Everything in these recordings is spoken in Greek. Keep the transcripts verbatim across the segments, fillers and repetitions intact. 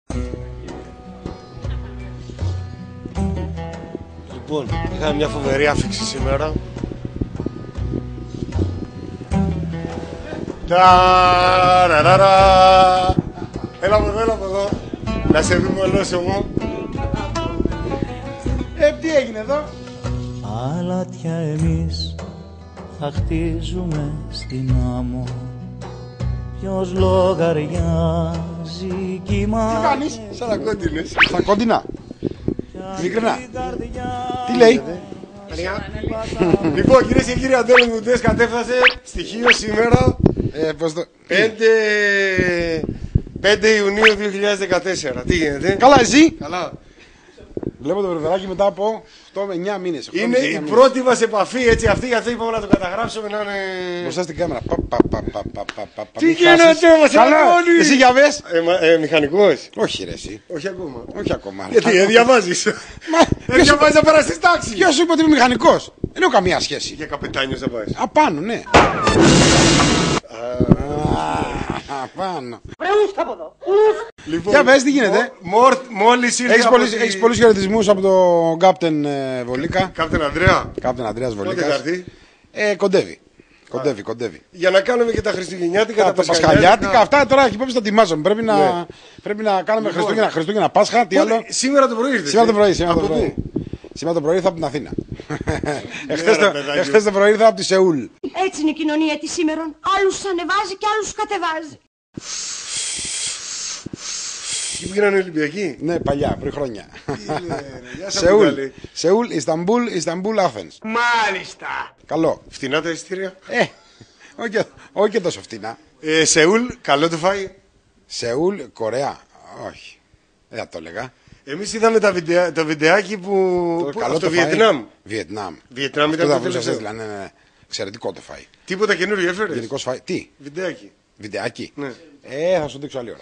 Λοιπόν, είχα μια φοβερή άφηξη σήμερα. Ταραραρα. Έλα από εδώ, έλα από εδώ. Να σε δούμε ολόσωμο. Ε, τι έγινε εδώ? Αλάτια εμείς θα χτίζουμε στην άμμο. Ποιος λογαριάζει κύμα. Τι κάνεις? Σαν κόντινες. Στα κόντινα. Ειλικρινά. Τι λέει? Λοιπόν, κυρίες και κύριοι, Αντώνης Μουντές κατέφτασε στοιχείο σήμερα. Ε, πώς το... πέντε Ιουνίου δύο χιλιάδες δεκατέσσερα. Τι γίνεται? Καλά, εσύ? Καλά. Βλέπω το βρεβεράκι μετά από οκτώ με εννιά μήνες. Είναι η πρώτη μας επαφή, έτσι, αυτή, γι' αυτό είπαμε να το καταγράψουμε να είναι... Μπροστά στην κάμερα. Πα, πα, πα, πα, πα, πα, πα, Τι μην γίνεται, χάσεις. μας Καλά, Αντώνη! εσύ για βες. Ε, μα- ε, μηχανικός. Όχι ρε εσύ. Όχι ακόμα. Όχι ακόμα. Γιατί, ε, διαβάζεις. Μα, Ε, ποιος διαβάζεις να περάσεις τάξη. ποιος σου είπε ότι είμαι μηχανικός? Δεν έχω καμία σχέση. Για καπετάνιος θα πάει. Απάνω, ναι. Απάνω. Λοιπόν, Για πες, τι γίνεται? μο- μορ- Μόλις ήρθε Έχεις από πολλούς, τη- έχεις πολλούς χαιρετισμούς από τον Κάπτεν ε, Βολίκα. Κάπτεν Ανδρέα. Κάπτεν Ανδρέας Πότε θα Βολίκας. έρθει? Ε, κοντεύει. Κοντεύει, κοντεύει. Για να κάνουμε και τα χριστουγεννιάτικα, Τα Πασχαλιάτικα, αυτά τώρα έχει υπόψη τα ετοιμάζουμε. Πρέπει να, Ναι. πρέπει να κάνουμε Λοιπόν. Χριστούγεννα, Χριστούγεννα Πάσχα. Τι Πότε- άλλο? Σήμερα το πρωί ήρθες. Σήμερα το ε? πρωί. Σήμερα το Από πρωί. πού? Σήμερα το πρωί ήρθα από την Αθήνα. Εχθές ρε, το- παιδάκι. Εχθές το πρωί ήρθα από τη Σεούλ. Έτσι είναι η κοινωνία της σήμερον. Άλλους ανεβάζει και άλλους κατεβάζει. Εκεί πήγαιναν οι Ολυμπιακοί. Ναι, παλιά, πριν χρόνια. Τι λένε, γεια σας, Σεούλ, Μπουγκάλη. Σεούλ, Ισταμπούλ, Ισταμπούλ, Άθενς. Μάλιστα. Καλό. Φτηνά τα εισιτήρια. Ε, όχι και- όχι και τόσο φτηνά. Ε, Σεούλ, καλό το φάει. Σεούλ, Κορέα. Όχι. Δεν θα το έλεγα. Εμείς είδαμε τα, βιντεά, τα βιντεάκι που... Το που καλό από το το φαΐ. Βιετνάμ. Βιετνάμ. Βιετνάμ Αυτό ήταν τα το βρίσκω τελευταίο. έστειλα, ναι, ναι, ναι. Εξαιρετικό το φαΐ. Τίποτα καινούριο έφερες. Γενικώς φαΐ. Τι, Βιντεάκι. βιντεάκι. Ναι. Ε, θα σου δείξω άλλη ώρα.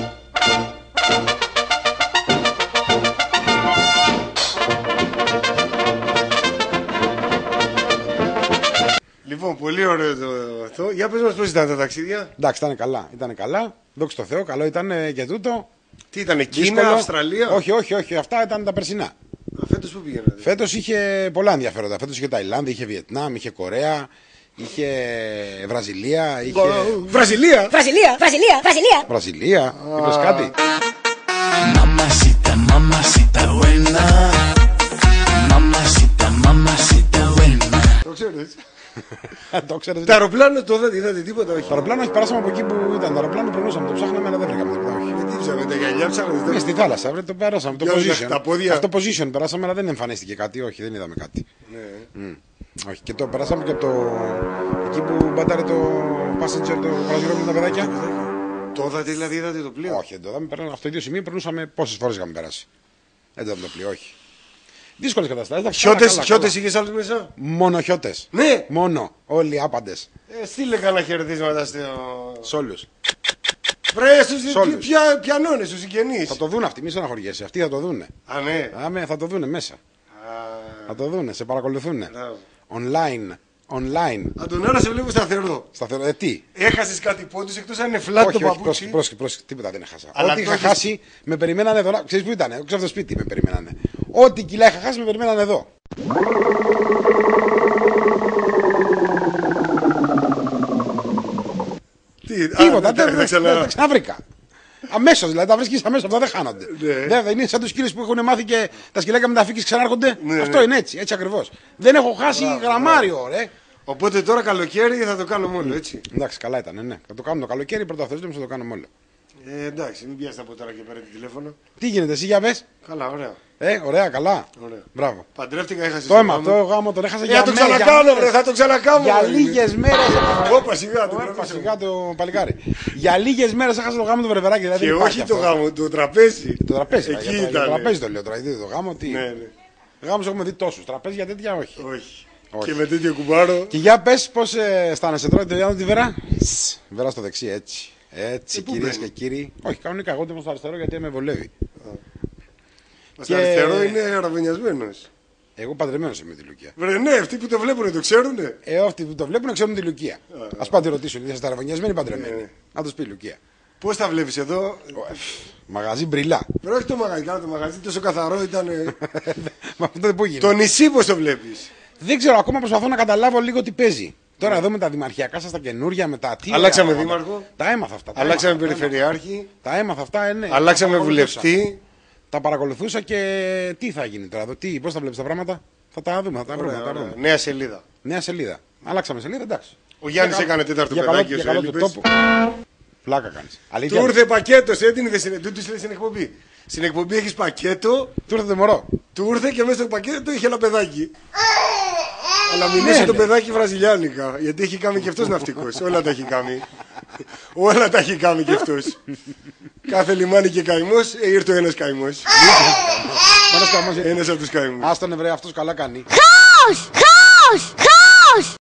Λοιπόν, πολύ ωραίο το αυτό. Για πες μας πώς ήταν τα ταξίδια. Εντάξει, ήταν καλά. Ήταν καλά. Δόξα τω Θεώ, καλό ήταν ε, και τούτο. Τι ήταν, Κίνα, Δύσκολο. Αυστραλία. Όχι, όχι, όχι. Αυτά ήταν τα περσινά. Α, φέτος πού πήγαινατε. Φέτος είχε πολλά ενδιαφέροντα. Φέτος είχε Ταϊλάνδη, είχε Βιετνάμ, είχε Κορέα, είχε Βραζιλία, είχε. Βραζιλία. Βραζιλία, Βραζιλία, Βραζιλία. Βραζιλία. Είπες κάτι. Mamacita, mamacita buena. Mamacita, mamacita buena. Το ξέρεις. Το ξέρετε. Το αεροπλάνο το είδατε, είδατε τίποτα, όχι. Το αεροπλάνο, όχι, περάσαμε από εκεί που ήταν. Το αεροπλάνο περνούσαμε, το ψάχναμε, αλλά δεν βρήκαμε τίποτα. Όχι. Ε, Τι ψάχνετε, τα γυαλιά ψάχνετε. Ναι, στη θάλασσα, βρε, το περάσαμε. Το Για όλα position. τα πόδια. Αυτό position περάσαμε, αλλά δεν εμφανίστηκε κάτι. Όχι, δεν είδαμε κάτι. Ναι. Μμ. Όχι, και το περάσαμε και από το. Εκεί που μπάταρε το passenger, το παρασυρώμενο με τα παιδάκια. Το είδατε, δηλαδή είδατε το πλοίο. Όχι, δεν το είδαμε. Περνάμε- Αυτό το ίδιο σημείο περνούσαμε πόσες φορές είχαμε περάσει. Δεν το είδαμε το πλοίο, όχι. Δύσκολες καταστάσεις. εντάξει, καλά, Χιώτες, καλά, χιώτες καλά. είχες άλλους μέσα. Μόνο χιώτες. Ναι. Μόνο. Όλοι άπαντες. Ε, στείλε κανένα χαιρετίσματα στο... Σ' όλους. Βρε, στους Σ' όλους. πια, πιανώνες, στους συγγενείς. Θα το δουν αυτοί, μη στεναχωριέσαι. Αυτοί θα το δούνε. Α, ναι. Άμε, θα το δούνε μέσα. Α, Θα το δούνε, σε παρακολουθούν. μπράβο. Online. Online. Αντωνάρα, σε βλέπω σταθερό. Σταθερό. Ε, τι. Έχασες κάτι πόντους εκτός αν είναι φλάτ Όχι, το όχι, παπούτσι. πρόσεχε, πρόσεχε, πρόσεχε, τίποτα δεν έχασα. Αλλά Ό,τι το είχα έχεις- χάσει, με περιμένανε εδώ. να- Ξέρεις που ήταν, έξω από το σπίτι με περιμένανε. Ό,τι κιλά είχα χάσει, με περιμένανε εδώ. Τι, Τίποτα, α, δεν δεν δεν- ξανα- δεν τα ξαναβρήκα. Αμέσως, δηλαδή τα βρίσκεις αμέσως, αυτά δεν χάνονται. Ναι. Δεν, δεν είναι σαν τους κύριους που έχουν μάθει και τα σκυλάκια με τα φύκης ξανάρχονται. Ναι, Αυτό ναι. είναι έτσι, έτσι ακριβώς. Δεν έχω χάσει γραμμάριο, ρε. Οπότε τώρα καλοκαίρι θα το κάνουμε όλο, έτσι. Εντάξει, καλά ήταν, ναι. Θα το κάνουμε το καλοκαίρι, πρώτα Θεός, θα το κάνουμε όλο. Ε, εντάξει, μην πιάσετε από τώρα και πέρα το τηλέφωνο. Τι γίνεται, εσύ για πες. Καλά, ωραία. Ε, ωραία, καλά. Ωραία. Μπράβο. Παντρεύτηκα, είχα Το αίμα, το γάμο τον έχασα Ε, για θα το μέρες, για ξανακάνω, μέρες. βρε, θα το ξανακάνω. Για βρε. λίγες μέρες. Όπα, σιγά, το Όπα, κρατήσω. σιγά το παλικάρι. Για λίγες μέρες έχασα το γάμο του βρεβεράκι. Δηλαδή Και δεν υπάρχει όχι το αυτό. γάμο, το τραπέζι. Το τραπέζι. Εκεί για το- για το ήταν. τραπέζι το λέω τώρα. γιατί το γάμο, τι. Ναι, ναι. Γάμους έχουμε δει τόσους. Τραπέζι για τέτοια όχι. Όχι. Όχι. Και με τέτοιο κουμπάρο. Και για πες πώς ε, αισθάνεσαι τώρα τη βέρα. Σς, Βέρα στο δεξί, έτσι. Έτσι, Ε, πού κυρίες και μπαίνει? κύριοι. Όχι, κανονικά, εγώ είμαι στο αριστερό γιατί με βολεύει. Μας Και- αριστερό είναι αραβωνιασμένος. Εγώ παντρεμένος είμαι με τη Λουκία. Βρε, ναι, αυτοί που το βλέπουν το ξέρουνε. Ε, αυτοί που το βλέπουν ξέρουν τη Λουκία. Α πάτε ρωτήσουν, είσαστε αραβωνιασμένοι ή παντρεμένοι. Να του πει η Λουκία. Πώς τα βλέπεις εδώ? Μαγαζί μπριλά. Pero όχι το μαγαζί, κάνω το μαγαζί τόσο καθαρό ήταν. Μα αυτό δεν μπορεί. Το νησί πώς το βλέπεις? Δεν ξέρω, ακόμα προσπαθώ να καταλάβω λίγο τι παίζει. Τώρα εδώ με τα δημαρχιακά σας τα καινούρια, με τα τι. Αλλάξαμε ωραία, δήμαρχο. Τα έμαθα αυτά. Τα Αλλάξαμε έμαθα, περιφερειάρχη. Τα έμαθα αυτά, ε, ναι. Αλλάξαμε Τα παρακολουθούσα. βουλευτή. Τα παρακολουθούσα και τι θα γίνει τώρα εδώ, τι, πώς θα βλέπεις τα πράγματα. Θα τα δούμε, θα τα βρούμε. Ωραία, θα τα ωραία. βρούμε. Νέα σελίδα. Νέα σελίδα. Αλλάξαμε σελίδα, εντάξει. Ο Γιάννης Για έκανε καλό- τέταρτο για καλό- παιδάκι, για όσο καλό του έλειπες. τόπου. Πλάκα κάνεις. Αλήθεια. Του ήρθε πακέτο, έτεινε δεν συνε- του του λέει στην εκπομπή. Στην εκπομπή έχεις πακέτο, Του ήρθε το μωρό. του ήρθε και μέσα στο πακέτο είχε ένα παιδάκι. Αλλά μιλούσε Ναι, το ναι. παιδάκι βραζιλιάνικα. Γιατί έχει κάνει και αυτός ναυτικός. Όλα τα έχει κάνει. Όλα τα έχει κάνει και αυτός. Κάθε λιμάνι και καημός, ε, ήρθε ο ένας καημός. Μόνος καμός, Ένας από τους καημούς. άστον ευρέ, αυτός καλά κάνει. Χάος! Χάος! Χάος!